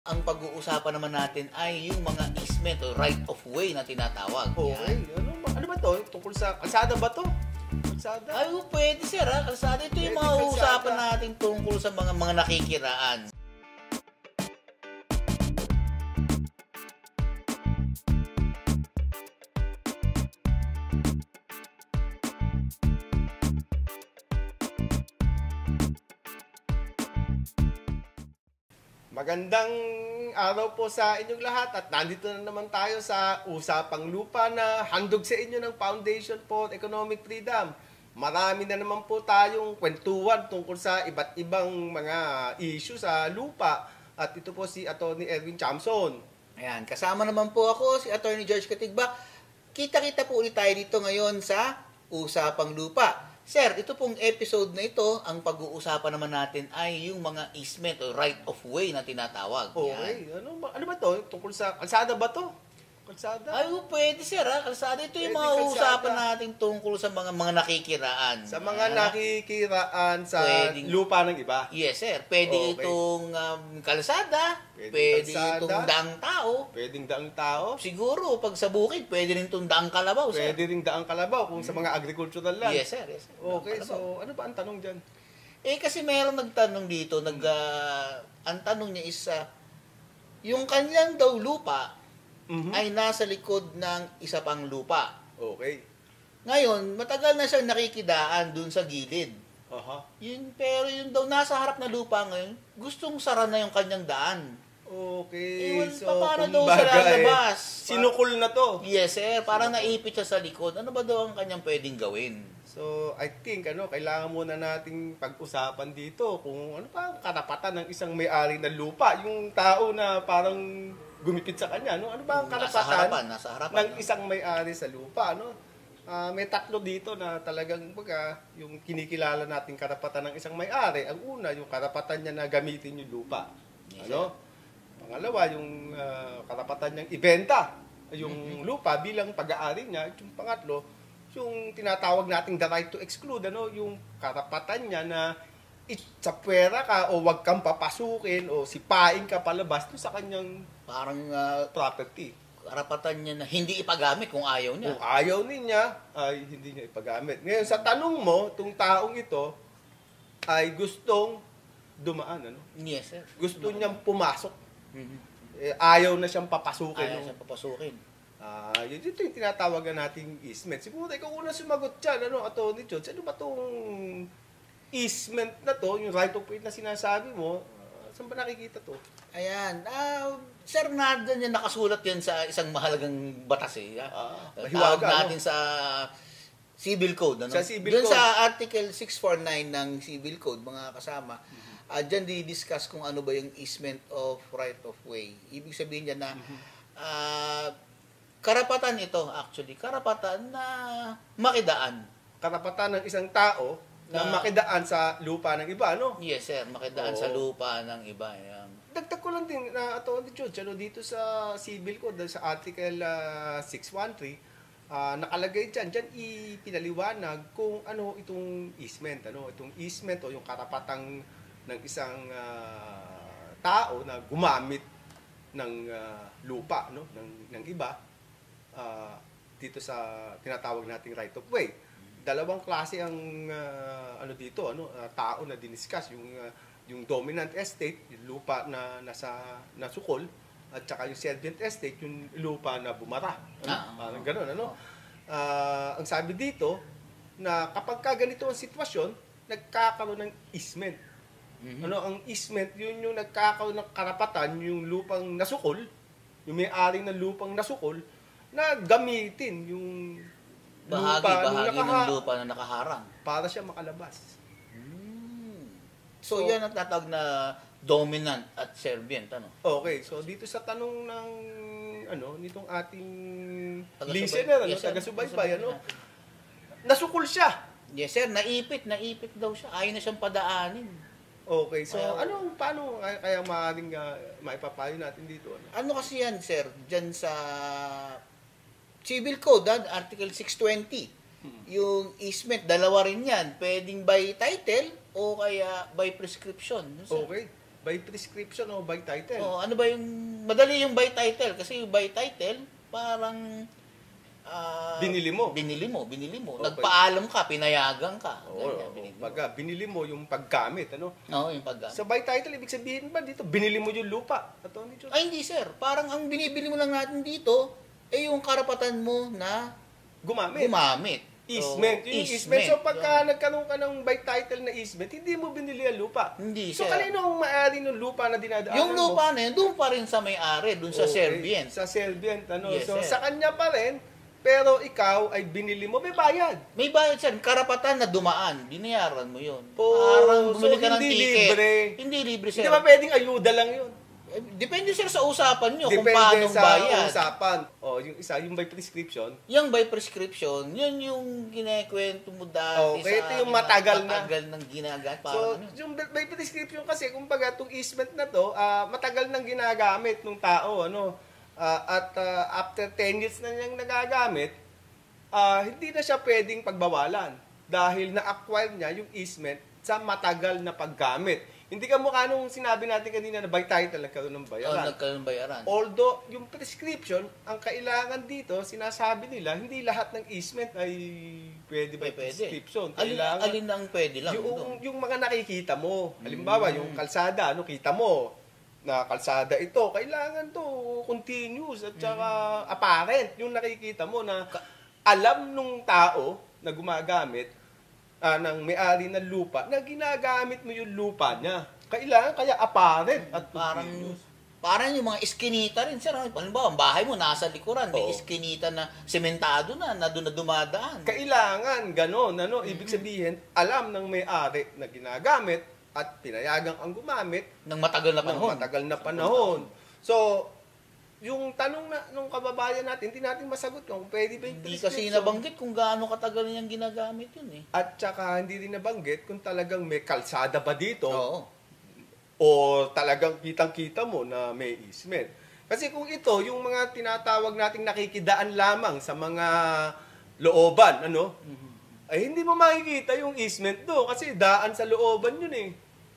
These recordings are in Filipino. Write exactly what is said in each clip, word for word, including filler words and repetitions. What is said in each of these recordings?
Ang pag-uusapan naman natin ay yung mga easement o right of way na tinatawag. Okay. Ano, ba- ano ba to? Tungkol sa kalsada ba to? Kalsada? Ay, oh, pwede sir ha. Kalsada, ito yung Pwede, mga kalsada. uusapan natin tungkol sa mga mga nakikiraan. Magandang araw po sa inyong lahat at nandito na naman tayo sa Usapang Lupa na handog sa inyo ng Foundation for Economic Freedom. Marami na naman po tayong kwentuhan tungkol sa iba't ibang mga issue sa lupa. At ito po si Attorney Erwin Chamson. Ayan, kasama naman po ako si Attorney George Katigbak. Kita-kita po ulit tayo dito ngayon sa Usapang Lupa. Sir, ito pong episode na ito, ang pag-uusapan naman natin ay yung mga easement o right of way na tinatawag. Okay. Ano ba, ano ba to? Tungkol sa kalsada ba to? Kalsada? Ay, oh, pwede sir ha. Kalsada, ito yung Pwede, mga kalsada. uusapan natin tungkol sa mga mga nakikiraan. Sa mga Ah, nakikiraan sa Pwedeng- lupa ng iba? Yes sir, pwede Okay. itong um, kalsada, Pwede pwede, kalsada. itong daang tao. Pwedeng daang tao? Siguro, pag sa bukid, pwede rin itong daang kalabaw, sir. Pwede ring daang kalabaw kung sa mga agricultural land. Yes sir, yes sir. Daang Okay, kalabaw. so ano ba ang tanong dyan? Eh kasi meron nagtanong dito, nag, ah, ang tanong niya is, ah, yung kanyang daw lupa Mhm. ay nasa likod ng isa pang lupa. Okay. Ngayon, matagal na siyang nakikidaan dun sa gilid. Aha. Yun, pero yung daw nasa harap na lupa ngayon, gustong sara na yung kanyang daan. Okay. Ewan, so, paano daw kumbaga, siya lalabas? eh, sinukol na to. Yes, sir. Parang naipit siya sa likod. Ano ba daw ang kanyang pwedeng gawin? So, I think, ano, kailangan muna nating pag-usapan dito kung ano pa ang karapatan ng isang may-ari ng lupa. Yung tao na parang gumipit sa kanya, no? Ano ba ang Nasa karapatan harapan, nasa harapan. ng no? isang may-ari sa lupa, no? Ah, may tatlo dito na talagang baga, yung kinikilala nating karapatan ng isang may-ari. Ang una, yung karapatan niya na gamitin yung lupa. Yes, Ano? Pangalawa, yung ah, karapatan niyang ibenta yung lupa bilang pag-aari niya. At yung pangatlo, yung tinatawag nating the right to exclude, ano, yung karapatan niya na itsapwera ka o wag kang papasukin o sipain ka palabas doon sa kanyang Parang ah, property. karapatan niya na hindi ipagamit kung ayaw niya. Kung ayaw niya, ay hindi niya ipagamit. Ngayon, sa tanong mo, itong taong ito ay gustong dumaan, ano? Yes, sir. Gusto niyang pumasok. Mhm. Eh, ayaw na siyang papasukin. Ayaw no? siya papasukin. Ah, yun ito yung tinatawagan nating easement. Siguro ikaw una sumagot dyan, ano, Atty. George, ano ba itong easement na to, yung right of way na sinasabi mo, ah, saan ba nakikita to? Ayan. Ah, sir, nandun yan, nakasulat yan sa isang mahalagang batas eh. ah. Ah, Tawag mahiwaga, natin sa Civil Code. Ano? Sa Civil Doon Code. sa Article six forty-nine ng Civil Code, mga kasama, Mm-hmm. ah dyan di-discuss kung ano ba yung easement of right of way. Ibig sabihin niya na Mm-hmm. ah, karapatan ito, actually, karapatan na makidaan. Karapatan ng isang tao na, Na- makidaan sa lupa ng iba, ano? Yes, sir, makidaan Oo. sa lupa ng iba. Ayan. Dagdag ko lang din na Atty. George, ano, dito sa Civil Code, sa Article ah, six thirteen, ah, nakalagay dyan, dyan ipinaliwanag kung ano itong easement, ano, itong easement o yung karapatang ng isang ah, tao na gumamit ng ah, lupa, no, ng, ng iba, ah, dito sa tinatawag nating right of way. Dalawang klase ang ah, ano dito, ano, ah, tao na diniscuss, yung ah, yung dominant estate, yung lupa na nasa nasukol, at saka yung servient estate, yung lupa na bumara. Ano? Ah, Parang gano'n, ano? Ah, ang sabi dito, na kapag ka ganito ang sitwasyon, nagkakaroon ng easement. Mhm. Ano, ang easement, yun yung nagkakaroon ng karapatan, yung lupang nasukol, yung may-ari ng lupang nasukol, na gamitin yung Bahagi, lupa bahagi nakaha- ng lupa na nakaharang. para siya makalabas. So, So- yan ang tatawag na dominant at servient, ano? Okay, so dito sa tanong ng ano nitong ating Taga-subay- listener, ano, Yes, sir. taga-subaybay, ano, nasukol siya. Yes, sir. Naipit, naipit daw siya. Ayaw na siyang padaanin. Okay, so Ayaw. ano, paano kaya, kaya maaaring uh, maipapayo natin dito? Ano? Ano kasi yan, sir? Diyan sa Civil Code, ah, Article six twenty. Yung easement, dalawa rin yan. Pwedeng by title o kaya by prescription. Sir. Okay. By prescription o by title? O, ano ba yung, madali yung by title. Kasi yung by title, parang, ah, Binili mo. Binili mo, binili mo. Okay. Nagpaalam ka, pinayagan ka. Oo, Ganyan, binili mo. baga, binili mo yung paggamit, ano? Oo, yung paggamit. Sa by title, ibig sabihin ba dito, binili mo yung lupa? Attorney George? Ay, hindi sir. Parang ang binibili mo lang natin dito, eh yung karapatan mo na Gumamit. gumamit. Easement. So, Yung easement. So, pagka nagkaroon ka ng by title na easement, hindi mo binili ang lupa. Hindi, So, sir. kanino ang may-ari ng lupa na dinadaanan Yung mo? lupa na yun, doon pa rin sa may-ari, doon sa Okay, servient. Sa servient. Ano? Yes, so, sir. sa kanya pa rin, pero ikaw ay binili mo, may bayad. May bayad sir, karapatan na dumaan, binayaran mo yun. Oh, Parang so bumili ka ng hindi ticket. libre. Hindi libre sir. Hindi ba pwedeng ayuda lang yun? Eh, Depende sir sa usapan nyo kung Depende paano sa bayad. usapan. O, yung isa, yung by prescription. Yung by prescription, yun yung kinekwento mo dati Okay, sa ito yung akin, matagal na. matagal nang ginagamit. So, Parang ano. yung by prescription kasi, kumbaga, itong easement na to, ah, matagal nang ginagamit ng tao, ano, Ah, at ah, after ten years na niyang nagagamit, ah, hindi na siya pwedeng pagbawalan dahil na-acquire niya yung easement sa matagal na paggamit. Hindi ka mukha nung sinabi natin kanina na by title nagkaroon ng Oh, bayaran. nagkaroon bayaran. Although, yung prescription, ang kailangan dito, sinasabi nila, hindi lahat ng easement ay pwede by Pwede. prescription. Alin, Kailangan, alin ang pwede lang. yung, doon? yung mga nakikita mo, halimbawa, Mm. yung kalsada, ano, kita mo, na kalsada ito, kailangan to continuous at saka Mm. apparent. Yung nakikita mo na alam nung tao na gumagamit ah, ng may-ari ng lupa, na ginagamit mo yung lupa niya. Kailangan kaya apparent at Parang continuous. parang yung mga iskinita rin sir. Halimbawa, ang bahay mo nasa likuran, may Oo. iskinita na sementado na na doon na dumadaan. Kailangan ganon, ano, ibig sabihin, alam ng may-ari na ginagamit at pinayagang ang gumamit Nang matagal na ng panahon. matagal na panahon. So, yung tanong na nung kababayan natin, hindi natin masagot kung pwede ba yung Hindi kasi prescription. nabanggit kung gaano katagal niyang ginagamit yun eh. At saka hindi rin nabanggit kung talagang may kalsada ba dito Oo. o talagang kitang-kita mo na may easement. Kasi kung ito, yung mga tinatawag nating nakikidaan lamang sa mga looban, ano, ay hindi mo makikita yung easement do kasi daan sa looban yun eh.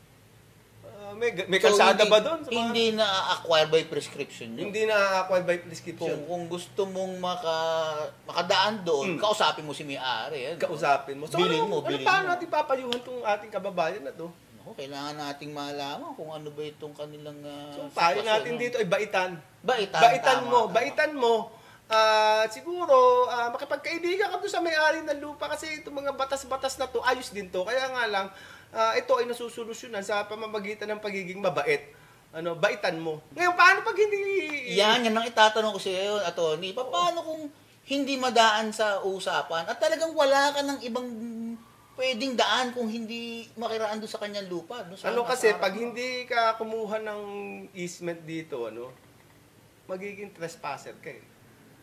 Ah, may, may So, kalsada hindi- ba doon? Sa mga- Hindi na-acquire by prescription yun. Hindi na-acquire by Kung, prescription. kung gusto mong maka, makadaan doon, Hmm. kausapin mo si may-ari. Ano? Kausapin mo. So, Bilhin ano, mo, ano bilhin paano mo. natin papayuhan tong ating kababayan na to? Ako, kailangan nating malaman kung ano ba itong kanilang uh, So, payo natin dito ay baitan. Baitan, Baitan tama, mo, tama. baitan mo. Ah, siguro, ah, makipagkaibigan ka doon sa may-ari ng lupa kasi itong mga batas-batas na to, ayos din to. Kaya nga lang, ah, ito ay nasusolusyonan sa pamamagitan ng pagiging mabait. Ano, baitan mo. Ngayon, paano pag hindi... Yan, yan ang itatanong ko sa iyo, attorney. Pa- Paano kung hindi madaan sa usapan at talagang wala ka ng ibang pwedeng daan kung hindi makiraan doon sa kanyang lupa? Doon sa Ano nasa kasi, harap pag mo? hindi ka kumuha ng easement dito, ano, magiging trespasser ka eh.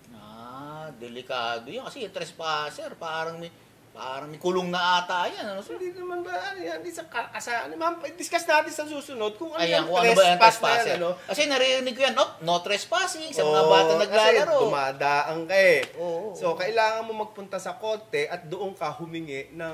Ah, delikado yan. Kasi yung trespasser, parang may, parang may kulong na ata yan. Ano? So, hindi naman ba, ano yan, di sa kasaan. Ma'am, discuss natin sa susunod kung ano Ayan, yung kung ano ba yung trespass na trespasser. yan, ano. Kasi naririnig ko yan, oh, no trespassing sa mga Oo, bata naglalaro. Kasi dumadaan ka eh. Oo. So, kailangan mo magpunta sa korte at doon ka humingi ng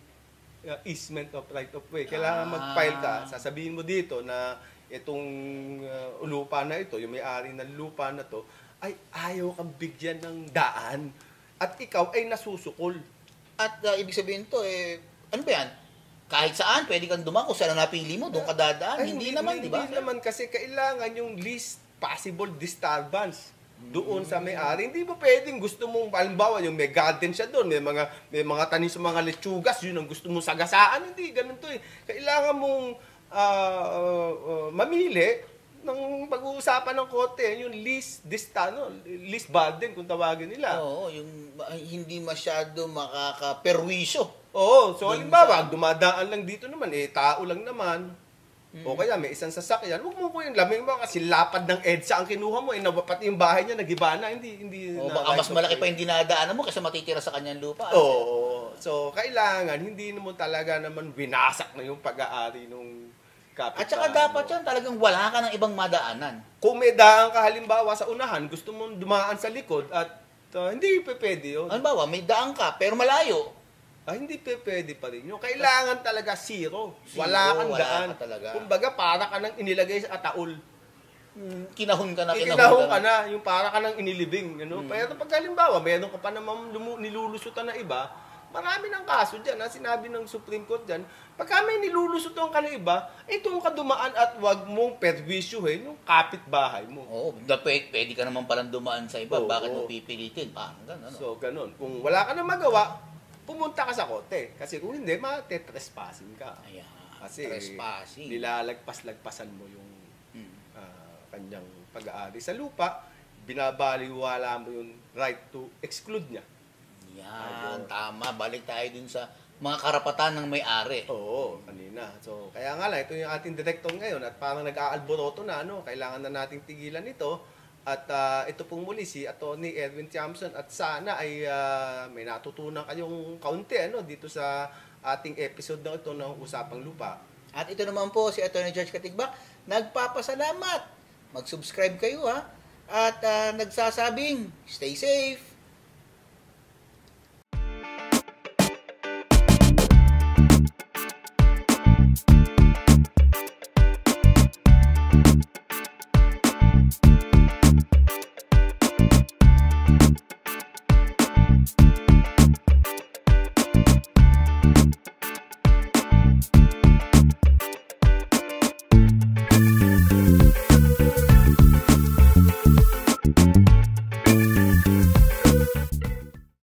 uh, easement of right of way. Kailangan Ah. mag-file ka. Sasabihin mo dito na itong uh, lupa na ito, yung may-ari ng lupa na to, ay ayaw kang bigyan ng daan. At ikaw ay nasusukol. At uh, ibig sabihin to, eh, ano ba yan? Kahit saan, pwede kang dumaan. Kung saan ang napili mo, doon ka dadaan. Ay, hindi, naman, di ba? Hindi naman kasi kailangan yung least possible disturbance doon sa may-ari. Hindi mo pwedeng gusto mong, halimbawa, yung may garden siya doon, may mga, may mga tanim sa mga lechugas, yun ang gusto mong sagasaan. Hindi, ganun to eh. Kailangan mong ah, ah, ah, mamili ng pag-uusapan ng korte, yung least dista, no? least burden kung tawagin nila. Oo, yung ma- hindi masyado makakaperwisyo. Oo, so Dun halimbawa, sa- dumadaan lang dito naman, eh, tao lang naman. O kaya may isang sasakyan, huwag mo po yung lamig mo kasi lapad ng EDSA ang kinuha mo, eh, na- pati yung bahay niya nagiba na, hindi, hindi O na- baka mas right of malaki way. pa yung dinadaanan mo kasi matitira sa kanyang lupa. Oo, so kailangan, hindi mo talaga naman winasak na yung pag-aari nung kapitbahay. At saka dapat yan, talagang wala ka ng ibang madaanan. Kung may daan ka halimbawa sa unahan, gusto mong dumaan sa likod at uh, hindi pa pwede yun. Halimbawa, may daan ka, pero malayo. Ah, hindi pe pwede pa rin. Yung kailangan talaga zero. Zero, Wala kang wala daan. ka talaga. Kumbaga, para ka nang inilagay sa ataol. Mm, kinahon ka na, kinahon, Ikinahon ka ka na. na, yung para ka nang inilibing. Ano? Mm. Pero pag halimbawa, meron ka pa naman lumu- nilulusutan na iba, marami ng kaso dyan. Ha? Sinabi ng Supreme Court dyan, pagka may nilulusutan ka na iba, itong ka dumaan at wag mong perwisyuhin yung kapitbahay mo. Oo, da, pwede, pwede ka naman palang dumaan sa iba. Oo, Bakit mo oo. pipilitin? Parang gano'n. Ano? So, ganun. Kung wala ka na magawa, pumunta ka sa korte. Kasi kung hindi, matetrespassin ka. Ayan, Kasi trespassing. nilalagpas-lagpasan mo yung Mm. ah, kanyang pag-aari sa lupa, binabaliwala mo yung right to exclude niya. Yan, tama. Balik tayo dun sa mga karapatan ng may-ari. Oo, kanina. So, kaya nga lang, ito yung ating director ngayon at parang nag-aalboroto na, ano, kailangan na nating tigilan ito. At ah, ito pong muli si Attorney Edwin Tiamson at sana ay ah, may natutunan kayong kaunti ano, dito sa ating episode na ito ng Usapang Lupa. At ito naman po si Attorney George Katigbak, nagpapasalamat. Mag-subscribe kayo ha. At ah, nagsasabing, stay safe.